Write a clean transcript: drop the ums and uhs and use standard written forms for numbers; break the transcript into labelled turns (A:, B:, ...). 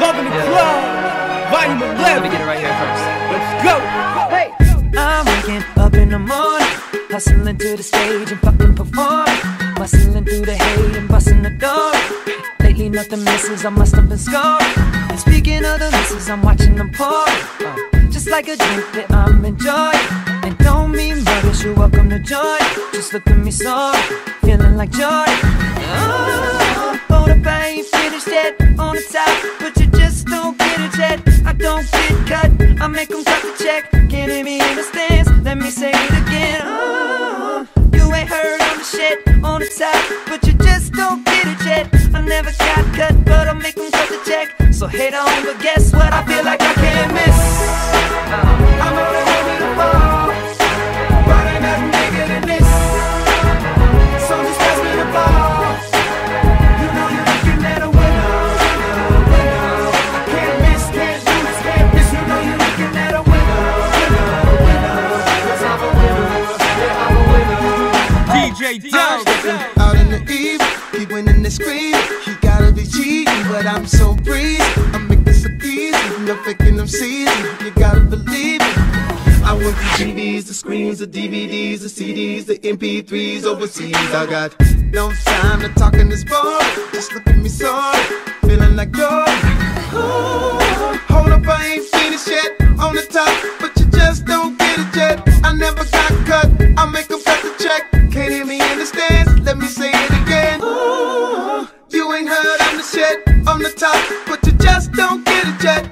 A: Loving the club, volume 11.
B: Let me get it right here first.
A: Let's go.
B: Hey, I'm waking up in the morning, hustling to the stage and fucking performing, bustling through the hate and busting the door. Lately nothing misses, I must have been scoring. And speaking of the misses, I'm watching them pour. Just like a drink that I'm enjoying. And don't mean rubbish, you're welcome to join. Just look at me sorry, feeling like joy. Oh, hold up, I ain't finished yet. On the top, but you just don't get it yet. I don't get cut, I make them cut the check. Can't hear me in the stands, let me say it again. Oh, you ain't heard on the shit. On the top, but you just don't get it yet. I never got cut, but I make them cut the check. So hate on, but guess what? I feel like I can't miss. I'm only ready to fall, but ain't nothing bigger than this. So just pass me the ball. You know you're looking at a winner, winner. I can't miss, can't lose, can't miss. You know you're looking at a winner, winner. 'Cause I'm a winner, yeah, I'm a winner.
A: DJ Doug.
C: Out in the eve, he winning and screaming. He gotta be cheating, but I'm so breezy. I make this look easy, no faking them season. You gotta believe it. I went from TVs, the screens, the DVDs, the CDs, the MP3s overseas. I got no time to talk in this bar. Just look at me sorry, feeling like joy. Hold up, I ain't finished yet. On the top, but you just don't get it yet. I never got cut, I make them cut the check. Can't hear me in the stands, let me say it again. You ain't heard I'm the shit on the top, but you just don't get it yet.